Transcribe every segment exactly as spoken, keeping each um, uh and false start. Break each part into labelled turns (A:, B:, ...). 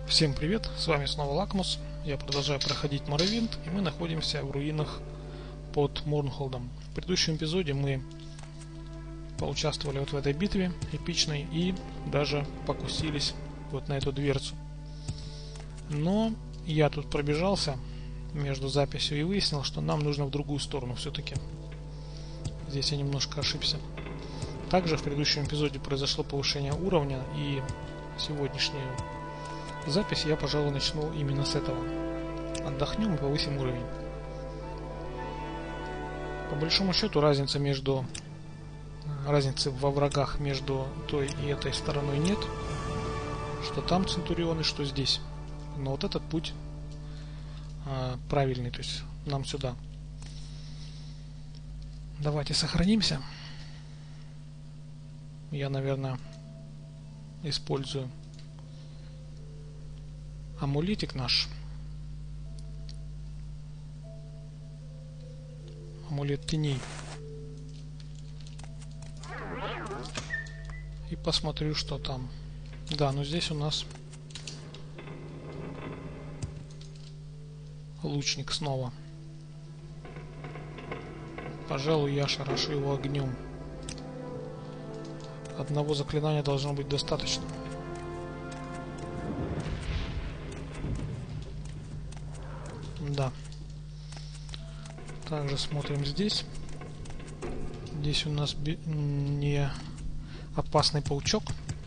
A: Всем привет, с вами снова Лакмус. Я продолжаю проходить Morrowind, и мы находимся в руинах под Морнхолдом. В предыдущем эпизоде мы поучаствовали вот в этой битве эпичной и даже покусились вот на эту дверцу. Но я тут пробежался между записью и выяснил, что нам нужно в другую сторону все-таки. Здесь я немножко ошибся. Также в предыдущем эпизоде произошло повышение уровня, и сегодняшнюю запись я, пожалуй, начну именно с этого. Отдохнем и повысим уровень. По большому счету разница между разницы во врагах между той и этой стороной нет. Что там центурионы, что здесь. Но вот этот путь а, правильный, то есть нам сюда. Давайте сохранимся. Я, наверное, использую амулетик наш. Амулет теней. И посмотрю, что там. Да, но здесь у нас лучник снова. Пожалуй, я шарашу его огнем. Одного заклинания должно быть достаточно. Да. Также смотрим здесь. Здесь у нас не опасный паучок.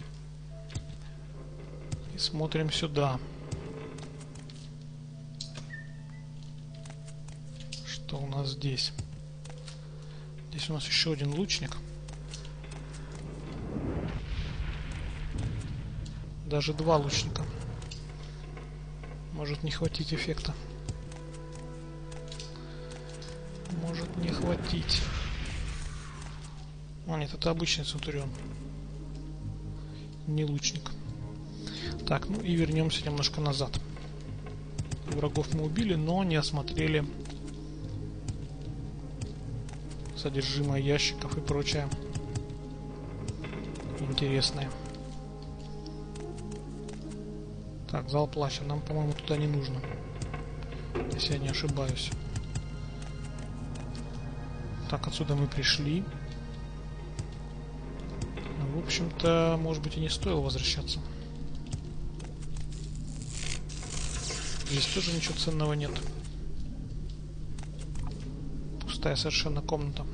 A: И смотрим сюда. Что у нас здесь? Здесь у нас еще один лучник. Даже два лучника. Может не хватить эффекта. Может не хватить. О, нет, это обычный центурион. Не лучник. Так, ну и вернемся немножко назад. Врагов мы убили, но не осмотрели содержимое ящиков и прочее интересное. Так, зал плаща. Нам, по-моему, туда не нужно. Если я не ошибаюсь. Так, отсюда мы пришли. В общем-то, может быть, и не стоило возвращаться. Здесь тоже ничего ценного нет. Пустая совершенно комната.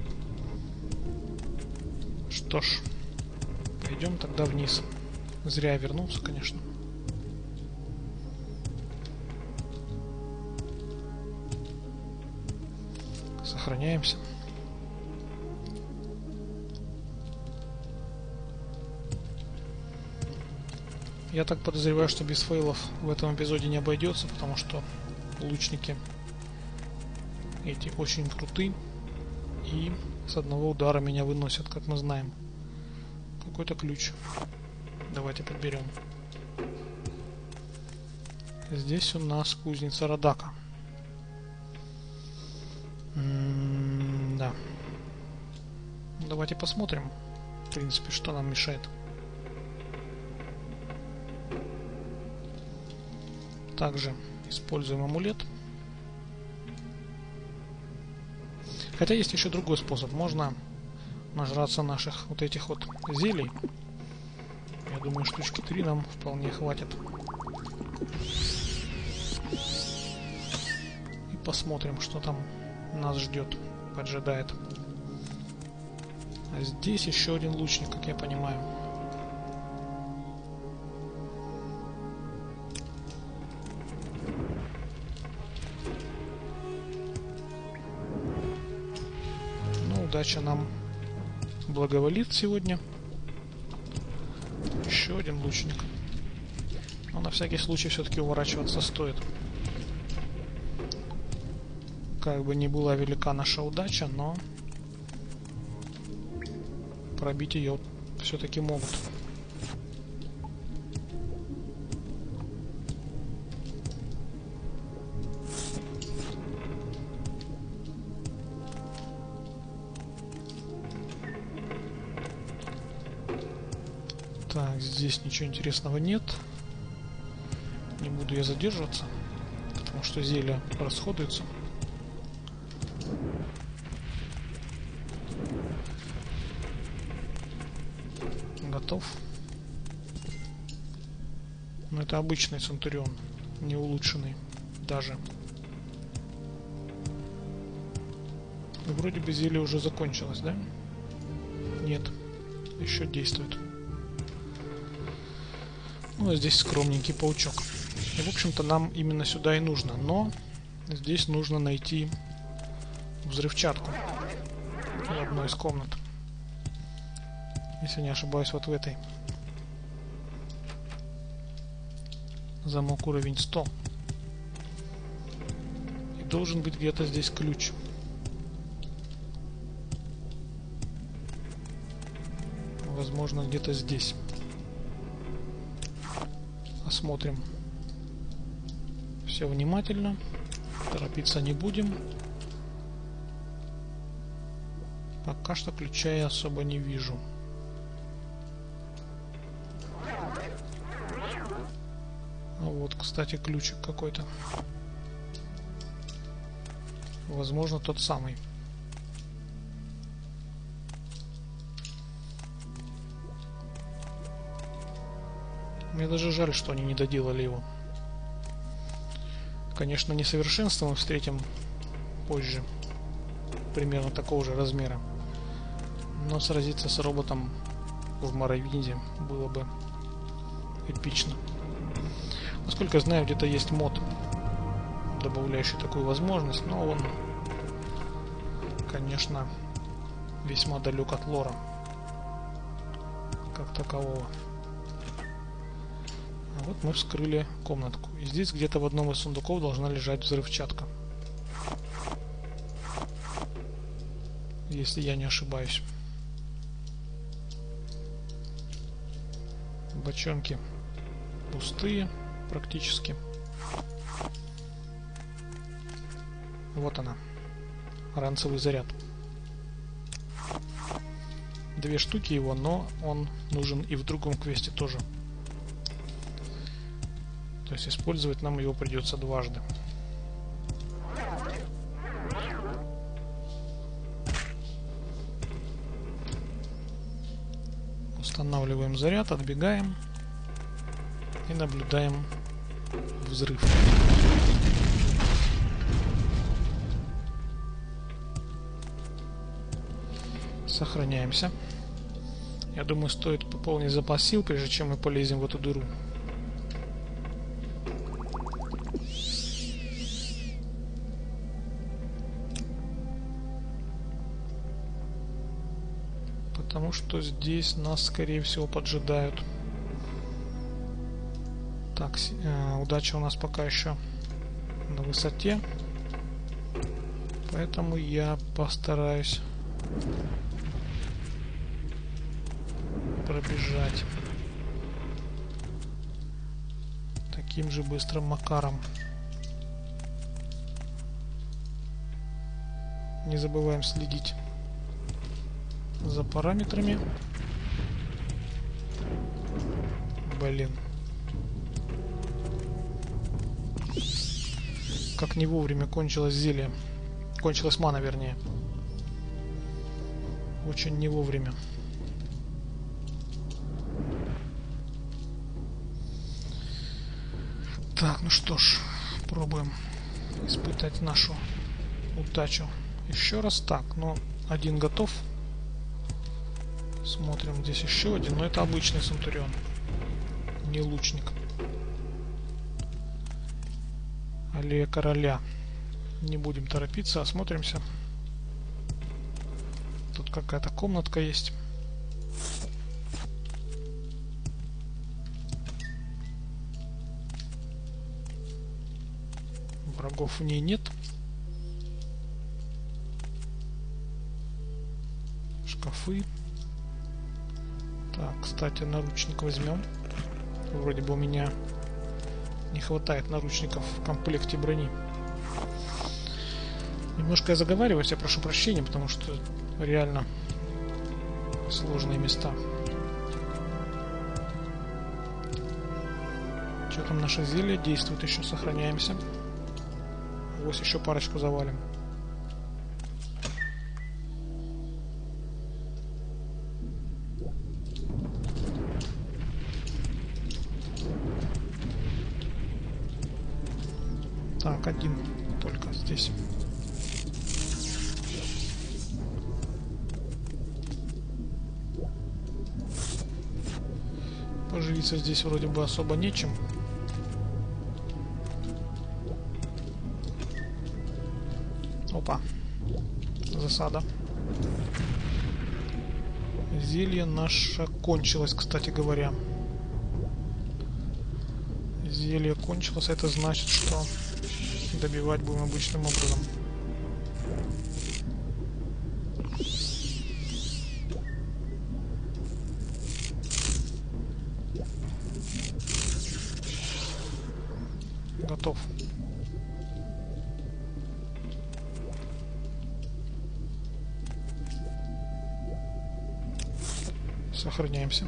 A: Что ж, пойдем тогда вниз. Зря я вернулся, конечно. Сохраняемся. Я так подозреваю, что без фейлов в этом эпизоде не обойдется, потому что лучники эти очень круты и с одного удара меня выносят, как мы знаем. Какой-то ключ. Давайте подберем. Здесь у нас кузница Радака. М-м, да. Давайте посмотрим, в принципе, что нам мешает. Также используем амулет. Хотя есть еще другой способ. Можно нажраться наших вот этих вот зелий. Я думаю, штучки три нам вполне хватит. И посмотрим, что там нас ждет, поджидает. А здесь еще один лучник, как я понимаю. Ну, удача нам благоволит сегодня. Еще один лучник. Но на всякий случай все-таки уворачиваться стоит. Как бы ни была велика наша удача, но пробить ее все-таки могут. Так, здесь ничего интересного нет. Не буду я задерживаться, потому что зелья расходуются. Готов. Но это обычный Центурион, не улучшенный даже. И вроде бы зелье уже закончилось, да? Нет, еще действует. Ну, а здесь скромненький паучок. И, в общем-то, нам именно сюда и нужно. Но здесь нужно найти взрывчатку в одной из комнат. Если не ошибаюсь, вот в этой. Замок уровень сто. И должен быть где-то здесь ключ. Возможно, где-то здесь. Осмотрим все внимательно. Торопиться не будем. Пока что ключа я особо не вижу. А вот, кстати, ключик какой-то. Возможно, тот самый. Мне даже жаль, что они не доделали его. Конечно, несовершенство мы встретим позже. Примерно такого же размера. Но сразиться с роботом в Моровинде было бы эпично. Насколько я знаю, где-то есть мод, добавляющий такую возможность, но он, конечно, весьма далек от лора как такового. А вот мы вскрыли комнатку. И здесь где-то в одном из сундуков должна лежать взрывчатка. Если я не ошибаюсь. Бочонки пустые практически. Вот она. Ранцевый заряд. Две штуки его, но он нужен и в другом квесте тоже. То есть использовать нам его придется дважды. Устанавливаем заряд, отбегаем и наблюдаем взрыв. Сохраняемся. Я думаю, стоит пополнить запас сил, прежде чем мы полезем в эту дыру. Потому что здесь нас, скорее всего, поджидают. Так, э, удача у нас пока еще на высоте. Поэтому я постараюсь пробежать таким же быстрым макаром. Не забываем следить за параметрами. Блин. Как не вовремя кончилось зелье. Кончилась мана, вернее. Очень не вовремя. Так, ну что ж, пробуем испытать нашу удачу еще раз. Так, ну, один готов. Смотрим, здесь еще один, но это обычный Центурион, не лучник. Аллея короля. Не будем торопиться, осмотримся. Тут какая-то комнатка есть. Врагов в ней нет. Шкафы. Так, кстати, наручник возьмем. Вроде бы у меня не хватает наручников в комплекте брони. Немножко я заговариваюсь, я прошу прощения, потому что реально сложные места. Что там наше зелье? Действует еще, сохраняемся. Вот еще парочку завалим. Так, один только здесь. Поживиться здесь вроде бы особо нечем. Опа. Засада. Зелье наше кончилось, кстати говоря. Зелье кончилось, это значит, что добивать будем обычным образом. Готов. Сохраняемся.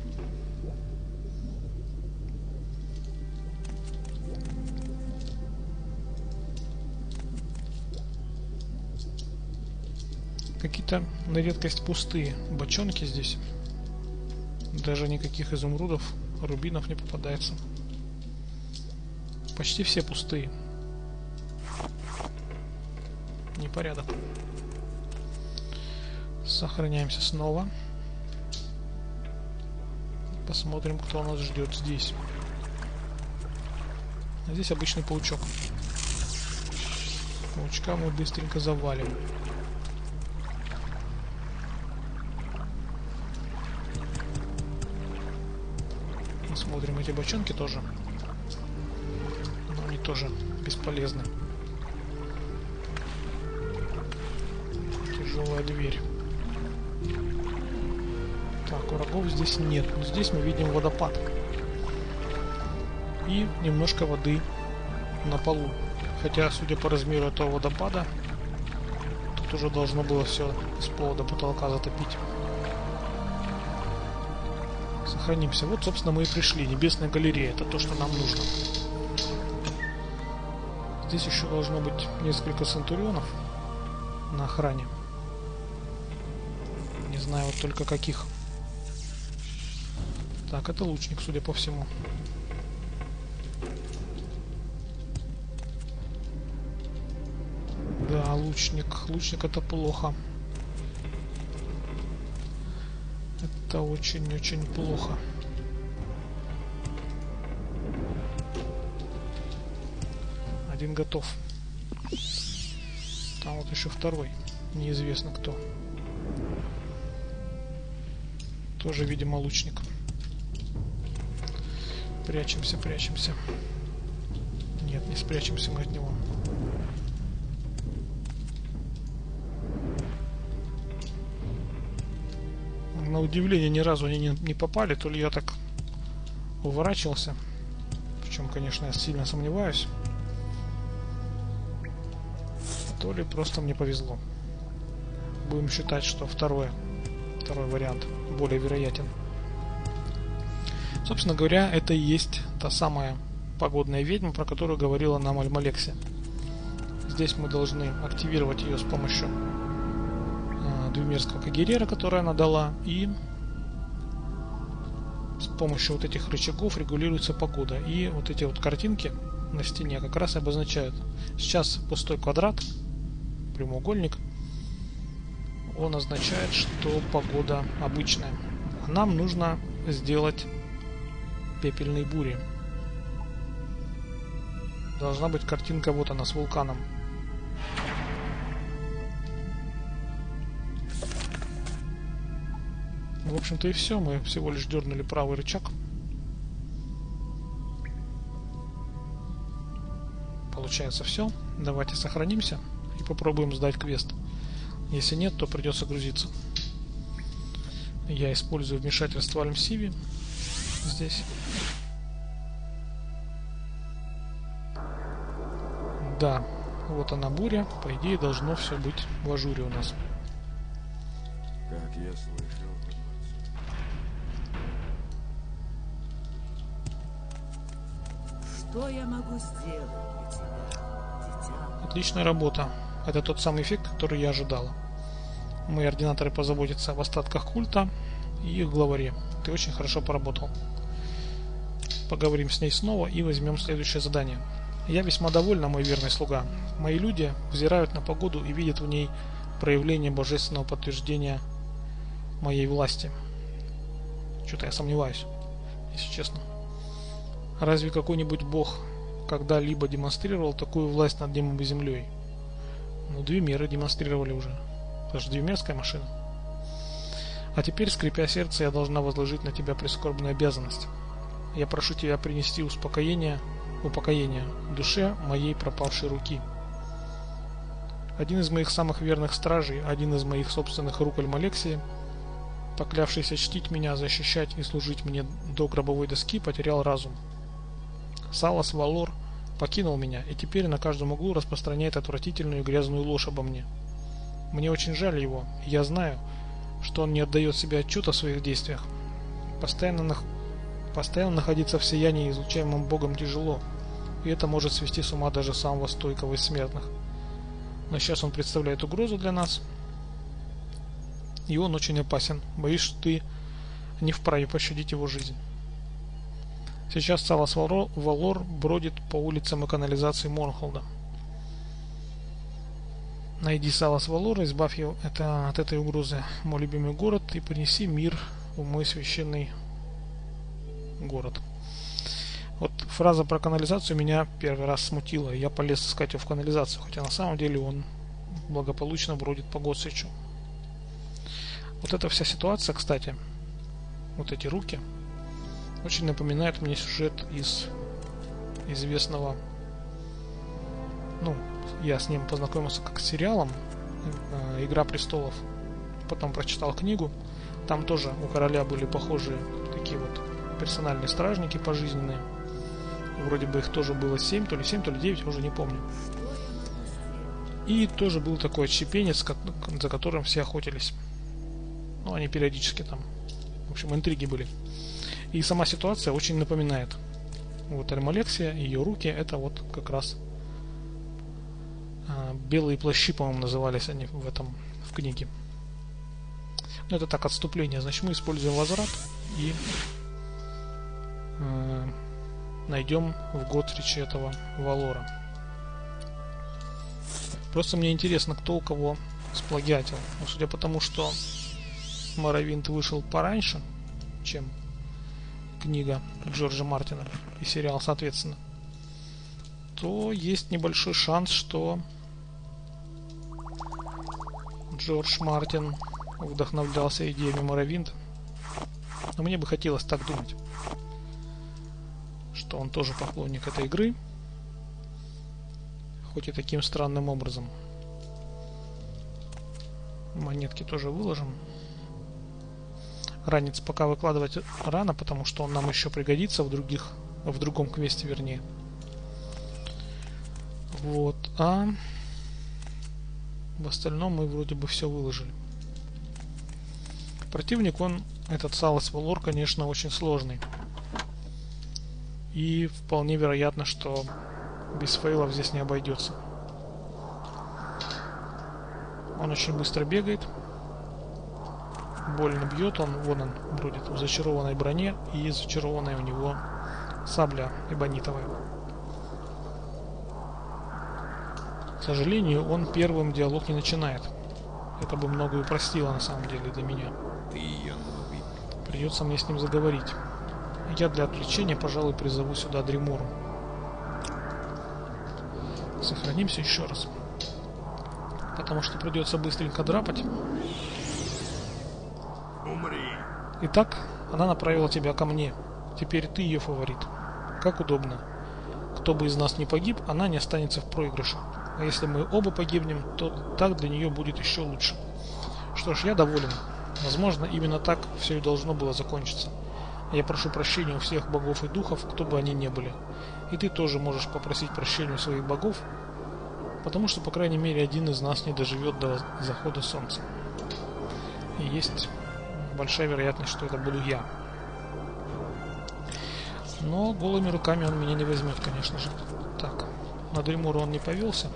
A: Какие-то на редкость пустые бочонки здесь. Даже никаких изумрудов, рубинов не попадается. Почти все пустые. Непорядок. Сохраняемся снова. Посмотрим, кто нас ждет здесь. А здесь обычный паучок. Паучка мы быстренько завалим. Смотрим эти бочонки тоже. Но они тоже бесполезны. Тяжелая дверь. Так, врагов здесь нет. Но здесь мы видим водопад. И немножко воды на полу. Хотя, судя по размеру этого водопада, тут уже должно было все с пола до потолка затопить. Сохранимся. Вот, собственно, мы и пришли. Небесная галерея. Это то, что нам нужно. Здесь еще должно быть несколько центурионов на охране. Не знаю вот только каких. Так, это лучник, судя по всему. Да, лучник. Лучник — это плохо. Это очень-очень плохо. Один готов. Там вот еще второй. Неизвестно кто. Тоже, видимо, лучник. Прячемся, прячемся. Нет, не спрячемся мы от него. На удивление, ни разу они не, не попали. То ли я так уворачивался. Причем, конечно, я сильно сомневаюсь. То ли просто мне повезло. Будем считать, что второе, второй вариант более вероятен. Собственно говоря, это и есть та самая погодная ведьма, про которую говорила нам Альмалекси. Здесь мы должны активировать ее с помощью э, двумерского кагерера, который она дала, и с помощью вот этих рычагов регулируется погода. И вот эти вот картинки на стене как раз и обозначают. Сейчас пустой квадрат, прямоугольник, он означает, что погода обычная. А нам нужно сделать пепельные бури. Должна быть картинка, вот она, с вулканом. В общем-то и все. Мы всего лишь дернули правый рычаг. Получается все. Давайте сохранимся и попробуем сдать квест. Если нет, то придется грузиться. Я использую вмешательство Альмсиви здесь. Да, вот она буря. По идее должно все быть в ажуре у нас.
B: Как я слышал.
C: Что я могу сделать для тебя, дитя?
A: Отличная работа. Это тот самый эффект, который я ожидала. Мои ординаторы позаботятся об остатках культа и их главаре. Ты очень хорошо поработал. Поговорим с ней снова и возьмем следующее задание. Я весьма довольна, мой верный слуга. Мои люди взирают на погоду и видят в ней проявление божественного подтверждения моей власти. Что-то я сомневаюсь, если честно. Разве какой-нибудь бог когда-либо демонстрировал такую власть над небом и землей? Ну, две меры демонстрировали уже. Это же двумерская машина. А теперь, скрипя сердце, я должна возложить на тебя прискорбную обязанность. Я прошу тебя принести успокоение, упокоение душе моей пропавшей руки. Один из моих самых верных стражей, один из моих собственных рук Альмалексии, поклявшийся чтить меня, защищать и служить мне до гробовой доски, потерял разум. Салас Валор покинул меня и теперь на каждом углу распространяет отвратительную и грязную ложь обо мне. Мне очень жаль его, и я знаю, что он не отдает себе отчета в своих действиях. Постоянно, нах... Постоянно находиться в сиянии, излучаемом Богом, тяжело, и это может свести с ума даже самого стойкого из смертных. Но сейчас он представляет угрозу для нас, и он очень опасен. Боюсь, что ты не вправе пощадить его жизнь. Сейчас Салас Валор бродит по улицам и канализации Морнхолда. Найди Салас Валора, избавь его это, от этой угрозы, мой любимый город, и принеси мир в мой священный город. Вот фраза про канализацию меня первый раз смутила. Я полез искать его в канализацию, хотя на самом деле он благополучно бродит по Готсвичу. Вот эта вся ситуация, кстати, вот эти руки, очень напоминает мне сюжет из известного, ну, я с ним познакомился как с сериалом «Игра престолов», потом прочитал книгу, там тоже у короля были похожие такие вот персональные стражники пожизненные, и вроде бы их тоже было семь, то ли семь, то ли девять, уже не помню. И тоже был такой отщепенец, за которым все охотились. Ну, они периодически там, в общем, интриги были. И сама ситуация очень напоминает. Вот Альмалексия, ее руки, это вот как раз а, белые плащи, по-моему, назывались они в этом, в книге. Но это так, отступление. Значит, мы используем возврат и э, найдем в Готсвиче этого Валора. Просто мне интересно, кто у кого сплагиатил. Но судя по тому, что Моровинд вышел пораньше, чем книга Джорджа Мартина и сериал, соответственно, то есть небольшой шанс, что Джордж Мартин вдохновлялся идеями Моровинда. Но мне бы хотелось так думать, что он тоже поклонник этой игры, хоть и таким странным образом. Монетки тоже выложим. Ранец пока выкладывать рано, потому что он нам еще пригодится в других, в другом квесте, вернее. Вот, а в остальном мы вроде бы все выложили. Противник, он, этот Салас Валор, конечно, очень сложный. И вполне вероятно, что без фейлов здесь не обойдется. Он очень быстро бегает. Больно бьет, он, вон он бродит в зачарованной броне, и зачарованная у него сабля эбонитовая. К сожалению, он первым диалог не начинает. Это бы многое упростило на самом деле для меня. Придется мне с ним заговорить. Я для отвлечения, пожалуй, призову сюда Дримору. Сохранимся еще раз. Потому что придется быстренько драпать. Итак, она направила тебя ко мне. Теперь ты ее фаворит. Как удобно. Кто бы из нас не погиб, она не останется в проигрыше. А если мы оба погибнем, то так для нее будет еще лучше. Что ж, я доволен. Возможно, именно так все и должно было закончиться. Я прошу прощения у всех богов и духов, кто бы они ни были. И ты тоже можешь попросить прощения у своих богов, потому что, по крайней мере, один из нас не доживет до захода солнца. И есть большая вероятность, что это буду я. Но голыми руками он меня не возьмет, конечно же. Так, на Дримуру он не повелся,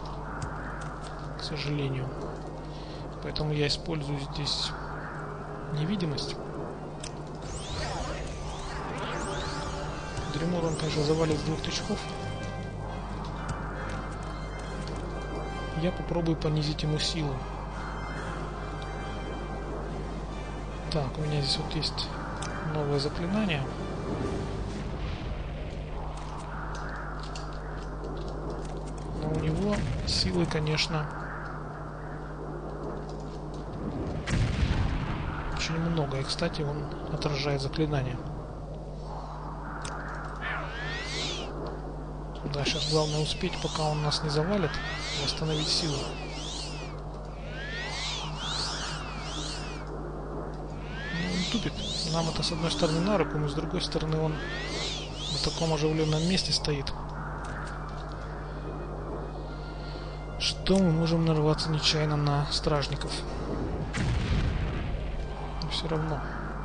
A: к сожалению. Поэтому я использую здесь невидимость. Дримуру он, конечно, завалит с двух тычков. Я попробую понизить ему силу. Так, у меня здесь вот есть новое заклинание. Но у него силы, конечно, очень много. И, кстати, он отражает заклинание. Да, сейчас главное успеть, пока он нас не завалит, восстановить силу. Ну, он тупит. Нам это с одной стороны на руку, но с другой стороны он в таком оживленном месте стоит, что мы можем нарваться нечаянно на стражников. Но все равно.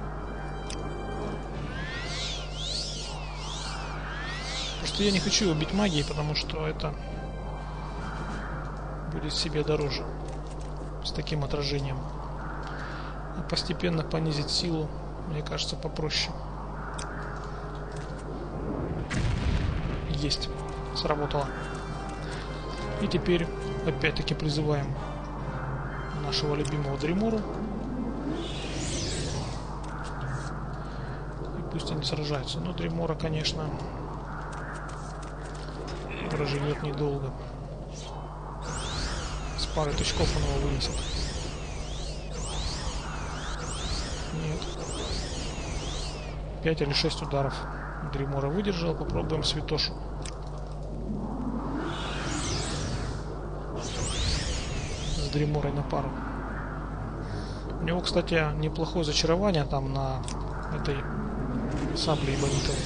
A: Просто я не хочу его бить магией, потому что это будет себе дороже с таким отражением. А постепенно понизить силу, мне кажется, попроще. Есть. Сработало. И теперь опять-таки призываем нашего любимого Дримуру. И пусть они сражаются. Но Дримура, конечно, проживет недолго. С парой тычков он его вынесет. Нет. Пять или шесть ударов Дримура выдержал. Попробуем Святошу. С Дримурой на пару. У него, кстати, неплохое зачарование там на этой сабле ибонитовой.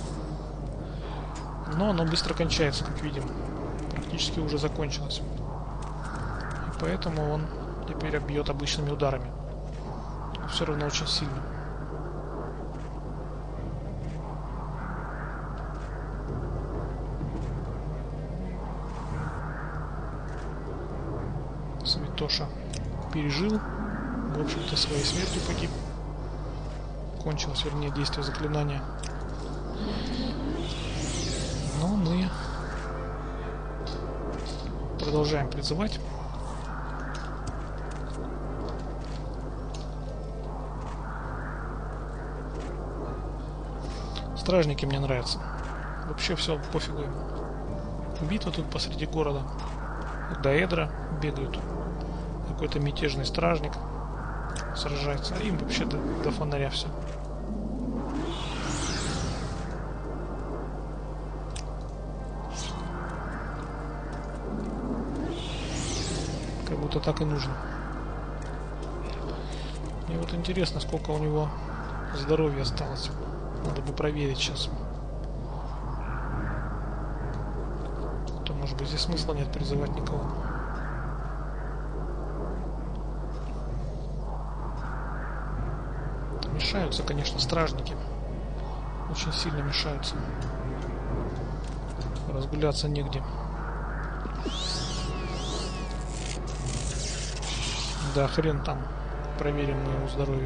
A: Но оно быстро кончается, как видим. Практически уже закончилось. И поэтому он теперь бьет обычными ударами. Но все равно очень сильно. Святоша пережил. В общем-то, своей смертью погиб. Кончилось, вернее, действие заклинания. Но мы продолжаем призывать. Стражники мне нравятся. Вообще все пофигу им. Битва тут посреди города. Даэдра бегают. Какой-то мятежный стражник сражается. А им вообще до, до фонаря все. Как будто так и нужно. Мне вот интересно, сколько у него здоровья осталось. Надо бы проверить сейчас. То, может быть, здесь смысла нет призывать никого. Мешаются, конечно, стражники. Очень сильно мешаются. Разгуляться негде. Да, хрен там. Проверим мы его здоровье.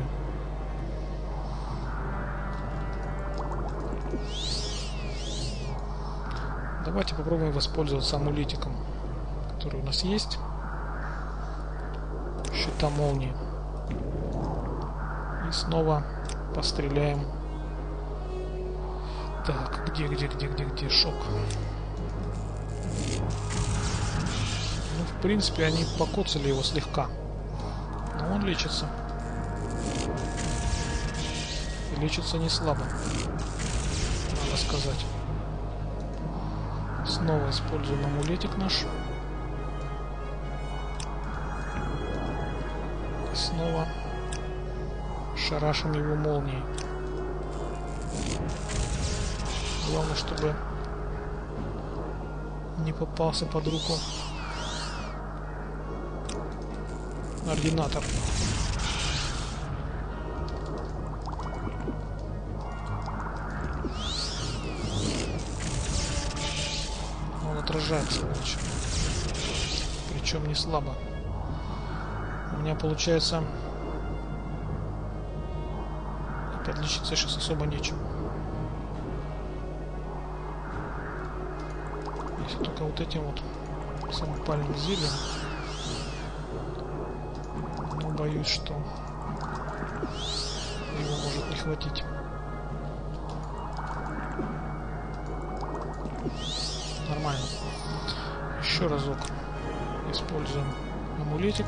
A: Давайте попробуем воспользоваться амулетиком, который у нас есть. Щита молнии. И снова постреляем. Так, где, где, где, где, где шок? Ну, в принципе, они покоцали его слегка. Но он лечится. И лечится не слабо, надо сказать. Снова используем амулетик наш. И снова шарашим его молнией. Главное, чтобы не попался под руку ординатор. отражает, сволочь. Причем не слабо. У меня получается... Подлечиться сейчас особо нечем. Если только вот этим вот самопальным зельем. Но боюсь, что его может не хватить. Нормально. Еще разок используем амулетик.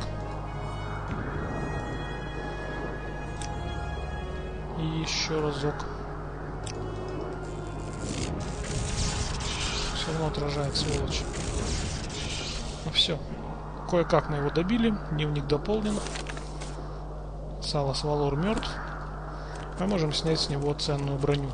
A: И еще разок. Все равно отражает, сволочь. Ну все. Кое-как мы его добили. Дневник дополнен. Салас Валор мертв. Мы можем снять с него ценную броню.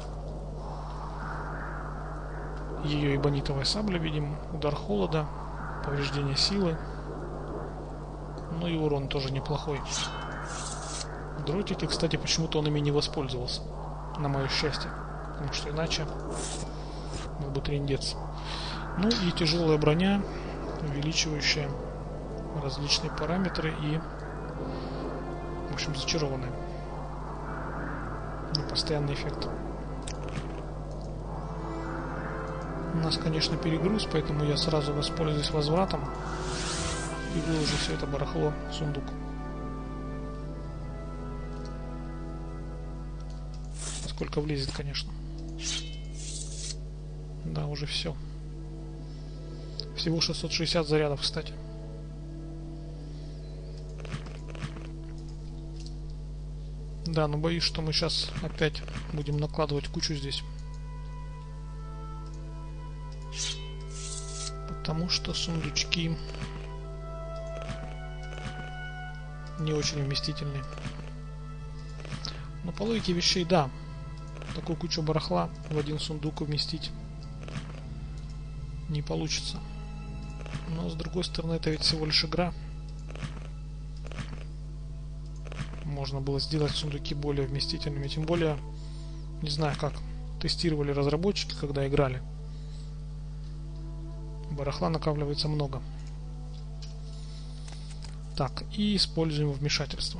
A: Ее эбонитовая сабля, видим. Удар холода. Повреждение силы. Ну и урон тоже неплохой. Дротики, кстати, почему-то он ими не воспользовался. На мое счастье. Потому что иначе был бы трындец. Ну и тяжелая броня, увеличивающая различные параметры и, в общем, зачарованная. Непостоянный эффект. У нас, конечно, перегруз, поэтому я сразу воспользуюсь возвратом и выложу все это барахло в сундук. Сколько влезет, конечно. Да, уже все. Всего шестьсот шестьдесят зарядов, кстати. Да, но боюсь, что мы сейчас опять будем накладывать кучу здесь. Потому что сундучки не очень вместительные. Но по логике вещей, да. Такую кучу барахла в один сундук уместить не получится. Но с другой стороны, это ведь всего лишь игра. Можно было сделать сундуки более вместительными. Тем более, не знаю, как тестировали разработчики, когда играли. Барахла накапливается много. Так, и используем вмешательство.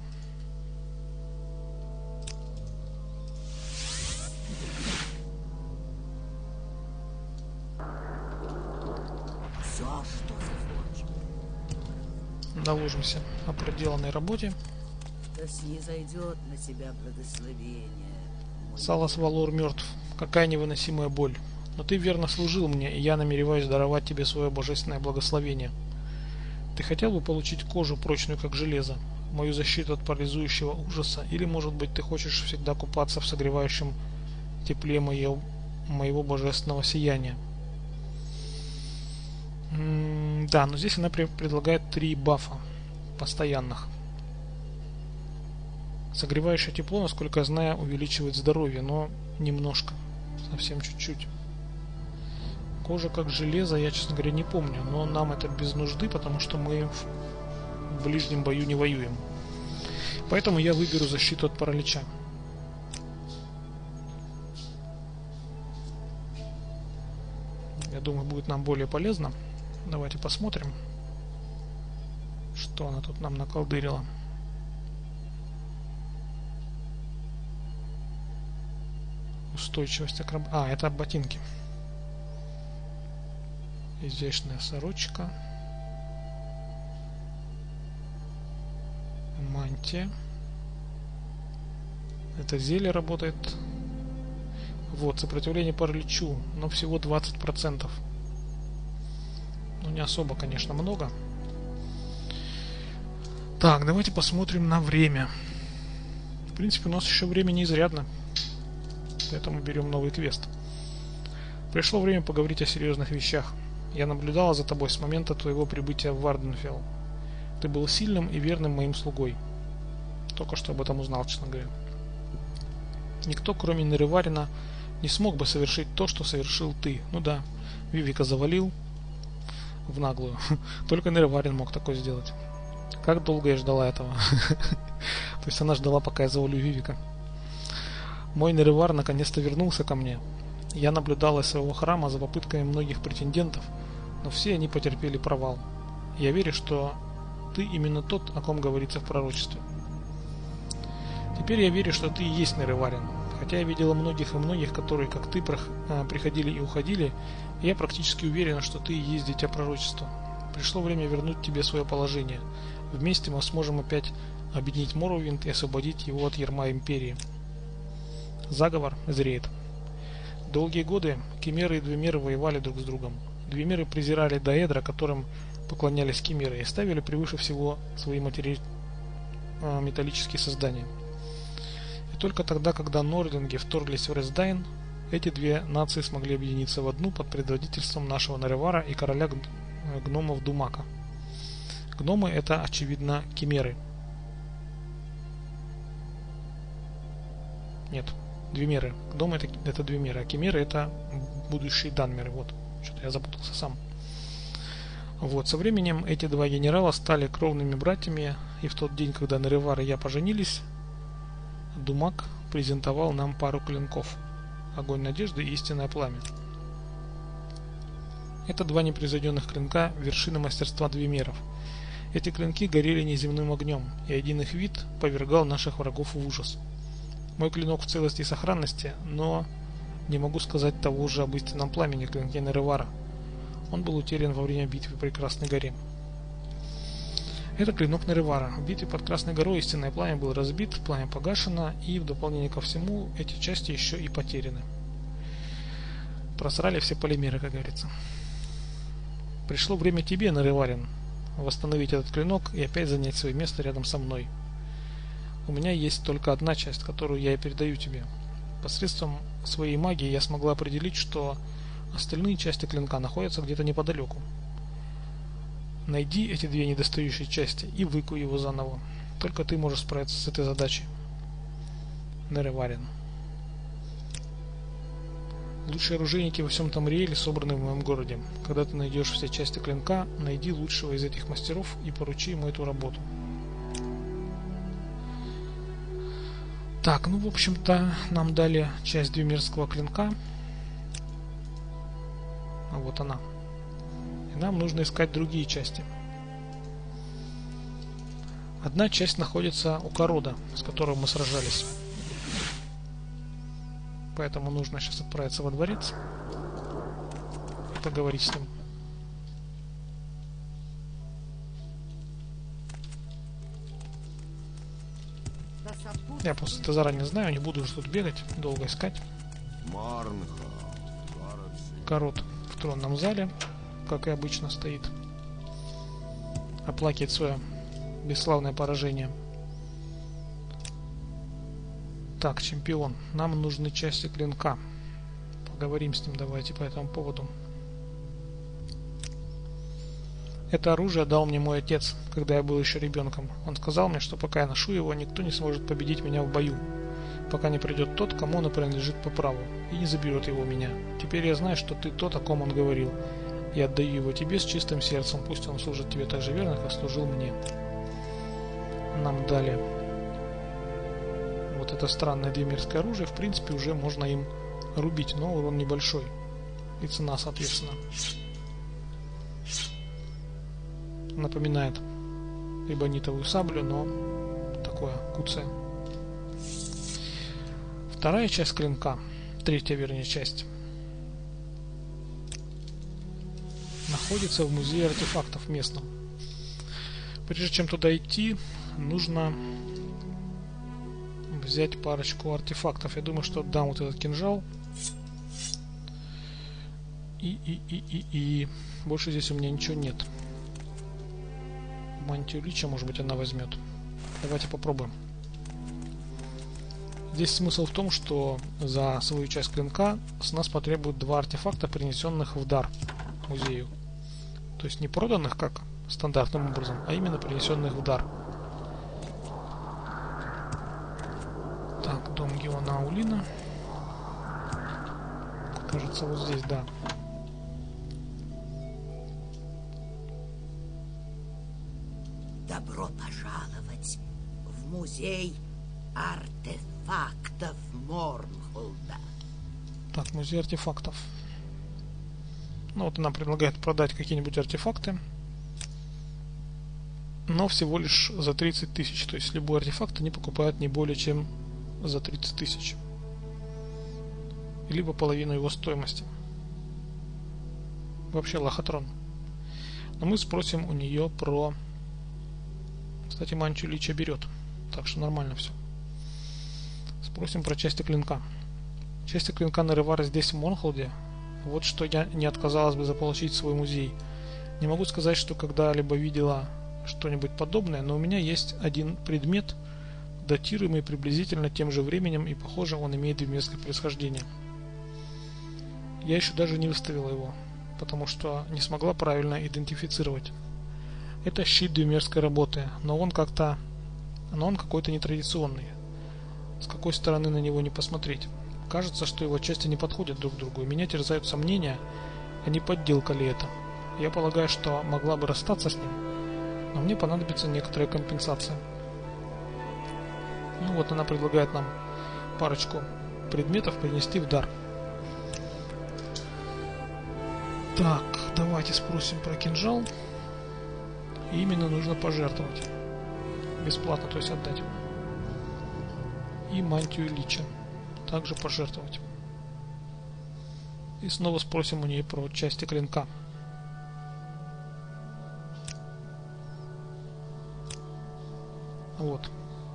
A: Доложимся о проделанной работе.
C: Да снизойдет на тебя благословение.
A: Салас Валор мертв. Какая невыносимая боль. Но ты верно служил мне, и я намереваюсь даровать тебе свое божественное благословение. Ты хотел бы получить кожу, прочную как железо, мою защиту от парализующего ужаса, или, может быть, ты хочешь всегда купаться в согревающем тепле моего, моего божественного сияния? М-м, да, но здесь она предлагает три бафа постоянных. Согревающее тепло, насколько я знаю, увеличивает здоровье, но немножко, совсем чуть-чуть. Кожа как железо, я, честно говоря, не помню, но нам это без нужды, потому что мы в ближнем бою не воюем. Поэтому я выберу защиту от паралича. Я думаю, будет нам более полезно. Давайте посмотрим, что она тут нам наколдырила. Устойчивость акроб... А, это ботинки. Изящная сорочка. Мантия. Это зелье работает. Вот, сопротивление параличу, но всего двадцать процентов. Ну, не особо, конечно, много. Так, давайте посмотрим на время. В принципе, у нас еще времени изрядно. Поэтому берем новый квест. Пришло время поговорить о серьезных вещах. Я наблюдала за тобой с момента твоего прибытия в Варденфелл. Ты был сильным и верным моим слугой. Только что об этом узнал, честно говоря. Никто, кроме Нереварина, не смог бы совершить то, что совершил ты. Ну да, Вивика завалил в наглую. Только Нереварин мог такое сделать. Как долго я ждала этого. То есть она ждала, пока я завалю Вивика. Мой Неревар наконец-то вернулся ко мне. Я наблюдала из своего храма за попытками многих претендентов, но все они потерпели провал. Я верю, что ты именно тот, о ком говорится в пророчестве. Теперь я верю, что ты и есть Нереварин. Хотя я видела многих и многих, которые, как ты, приходили и уходили, я практически уверена, что ты и есть дитя пророчества. Пришло время вернуть тебе свое положение. Вместе мы сможем опять объединить Морровинд и освободить его от ярма Империи. Заговор зреет. Долгие годы Кимеры и Двемиры воевали друг с другом. Двемиры презирали Даэдра, которым поклонялись Кимеры, и ставили превыше всего свои матери... металлические создания. И только тогда, когда нордлинги вторглись в Ресдайн, эти две нации смогли объединиться в одну под предводительством нашего Неревара и короля гномов Думака. Гномы — это, очевидно, Кимеры. Нет, Двемиры. Гномы — это, это Двемиры, а Кимеры — это будущие Данмеры. Вот, что-то я запутался сам. Вот, со временем эти два генерала стали кровными братьями, и в тот день, когда Неревар и я поженились, Думак презентовал нам пару клинков: Огонь Надежды и Истинное Пламя. Это два непревзойденных клинка, вершина мастерства Двемиров. Эти клинки горели неземным огнем, и один их вид повергал наших врагов в ужас. Мой клинок в целости и сохранности, но не могу сказать того же об Истинном Пламени, клинке Неревара. Он был утерян во время битвы при Красной горе. Это клинок Неревара. В битве под Красной горой Истинное Пламя было разбит, пламя погашено, и в дополнение ко всему эти части еще и потеряны. Просрали все полимеры, как говорится. Пришло время тебе, Нереварин, восстановить этот клинок и опять занять свое место рядом со мной. У меня есть только одна часть, которую я и передаю тебе. Посредством своей магии я смогла определить, что остальные части клинка находятся где-то неподалеку. Найди эти две недостающие части и выкуй его заново. Только ты можешь справиться с этой задачей. Нереварин. Лучшие оружейники во всем Тамриэле собраны в моем городе. Когда ты найдешь все части клинка, найди лучшего из этих мастеров и поручи ему эту работу. Так, ну в общем-то нам дали часть двемирского клинка. А вот она. И нам нужно искать другие части. Одна часть находится у Корода, с которым мы сражались. Поэтому нужно сейчас отправиться во дворец и поговорить с ним. Я просто это заранее знаю, не буду уже тут бегать, долго искать. Кород в тронном зале, как и обычно, стоит. Оплакивает свое бесславное поражение. Так, чемпион. Нам нужны части клинка. Поговорим с ним давайте по этому поводу. Это оружие дал мне мой отец, когда я был еще ребенком. Он сказал мне, что пока я ношу его, никто не сможет победить меня в бою, пока не придет тот, кому оно принадлежит по праву, и не заберет его у меня. Теперь я знаю, что ты тот, о ком он говорил. Я отдаю его тебе с чистым сердцем, пусть он служит тебе так же верно, как служил мне. Нам дали вот это странное двемирское оружие. В принципе, уже можно им рубить, но урон небольшой. И цена, соответственно. Напоминает эбонитовую саблю, но такое куцое. Вторая часть клинка, третья, вернее, часть, находится в музее артефактов местном. Прежде чем туда идти, нужно взять парочку артефактов. Я думаю, что отдам вот этот кинжал. И, и, и, и, и больше здесь у меня ничего нет. Мантию Лича, может быть, она возьмет. Давайте попробуем. Здесь смысл в том, что за свою часть клинка с нас потребуют два артефакта, принесенных в дар музею. То есть не проданных, как стандартным образом, а именно принесенных в дар. Так, дом Геона Аулина. Кажется, вот здесь, да.
C: Добро пожаловать в музей артефактов Морнхолда.
A: Так, музей артефактов. Ну вот она предлагает продать какие-нибудь артефакты, но всего лишь за тридцать тысяч. То есть любой артефакт они покупают не более чем за тридцать тысяч. Либо половину его стоимости. Вообще лохотрон. Но мы спросим у нее про... Кстати, мантию Лича берет. Так что нормально все. Спросим про части клинка. Части клинка Неривара здесь в Монхолде. Вот что я не отказалась бы заполучить в свой музей. Не могу сказать, что когда-либо видела что-нибудь подобное, но у меня есть один предмет, датируемый приблизительно тем же временем, и похоже, он имеет двумерское происхождение. Я еще даже не выставила его, потому что не смогла правильно идентифицировать. Это щит двумерской работы, но он как-то, но он какой-то нетрадиционный. С какой стороны на него не посмотреть. Кажется, что его части не подходят друг к другу, и меня терзают сомнения, а не подделка ли это. Я полагаю, что могла бы расстаться с ним, но мне понадобится некоторая компенсация. Ну вот она предлагает нам парочку предметов принести в дар. Так, давайте спросим про кинжал. И именно нужно пожертвовать. Бесплатно, то есть отдать. И мантию Лича также пожертвовать. И снова спросим у нее про части клинка. Вот.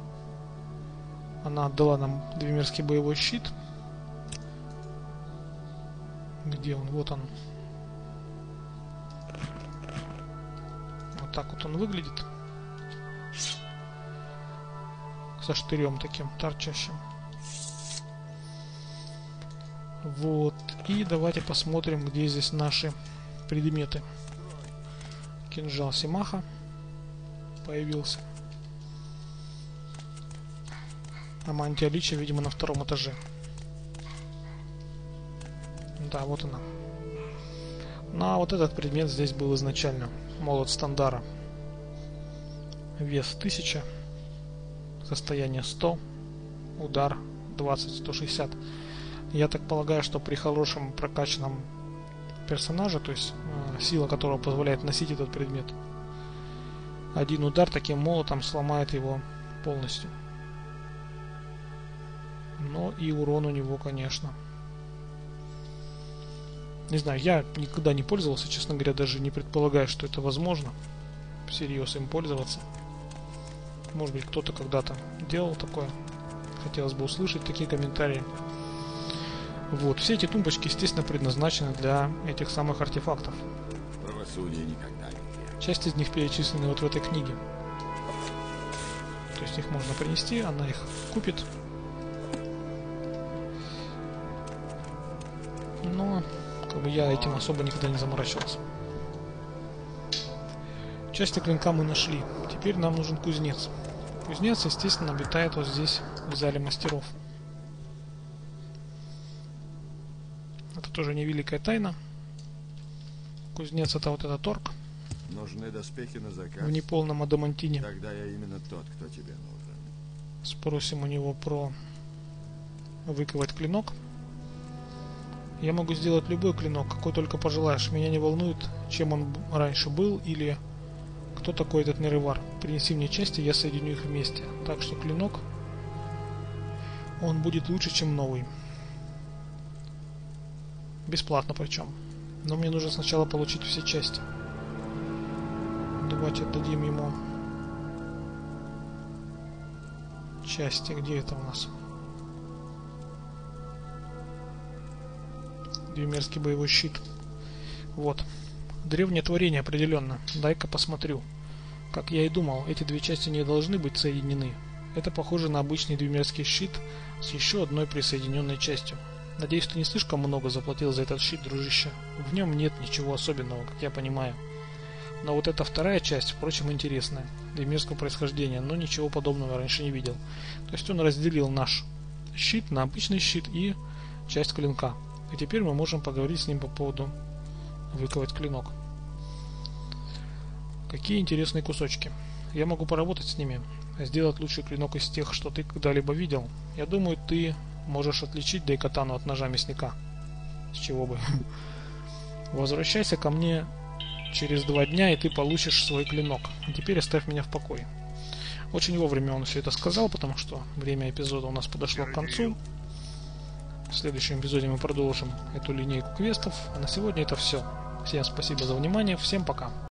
A: Она отдала нам двумерский боевой щит. Где он? Вот он. Вот так вот он выглядит. Со штырем таким торчащим. Вот. И давайте посмотрим, где здесь наши предметы. Кинжал Симаха появился. А мантия Лича, видимо, на втором этаже. Да, вот она. Ну а вот этот предмет здесь был изначально. Молот Стандара. Вес тысяча. Состояние сто. Удар двадцать сто шестьдесят. Я так полагаю, что при хорошем прокачанном персонаже, то есть э, сила которого позволяет носить этот предмет, один удар таким молотом сломает его полностью. Но и урон у него, конечно. Не знаю, я никогда не пользовался, честно говоря, даже не предполагаю, что это возможно всерьез им пользоваться. Может быть, кто-то когда-то делал такое. Хотелось бы услышать такие комментарии. Вот, все эти тумбочки, естественно, предназначены для этих самых артефактов.
B: Правосудие никогда не.
A: Часть из них перечислены вот в этой книге. То есть их можно принести, она их купит. Но как бы я этим особо никогда не заморачивался. Части клинка мы нашли. Теперь нам нужен кузнец. Кузнец, естественно, обитает вот здесь, в зале мастеров. Это тоже невеликая тайна. Кузнец — это вот этот орк.
B: Нужны доспехи на заказ.
A: В неполном адамантине.
B: Тогда я именно тот, кто тебе нужен.
A: Спросим у него про выковать клинок. Я могу сделать любой клинок, какой только пожелаешь. Меня не волнует, чем он раньше был или кто такой этот Неривар. Принеси мне части, я соединю их вместе. Так что клинок, он будет лучше, чем новый. Бесплатно причем. Но мне нужно сначала получить все части. Давайте отдадим ему части. Где это у нас? Двумерский боевой щит. Вот. Древнее творение определенно. Дай-ка посмотрю. Как я и думал, эти две части не должны быть соединены. Это похоже на обычный двумерский щит с еще одной присоединенной частью. Надеюсь, ты не слишком много заплатил за этот щит, дружище. В нем нет ничего особенного, как я понимаю. Но вот эта вторая часть, впрочем, интересная. Двумерского происхождения, но ничего подобного раньше не видел. То есть он разделил наш щит на обычный щит и часть клинка. И теперь мы можем поговорить с ним по поводу выковать клинок. Какие интересные кусочки. Я могу поработать с ними, сделать лучший клинок из тех, что ты когда-либо видел. Я думаю, ты можешь отличить дайкатану от ножа мясника. С чего бы. Возвращайся ко мне через два дня, и ты получишь свой клинок. А теперь оставь меня в покое. Очень вовремя он все это сказал, потому что время эпизода у нас подошло к концу. В следующем эпизоде мы продолжим эту линейку квестов. А на сегодня это все. Всем спасибо за внимание. Всем пока.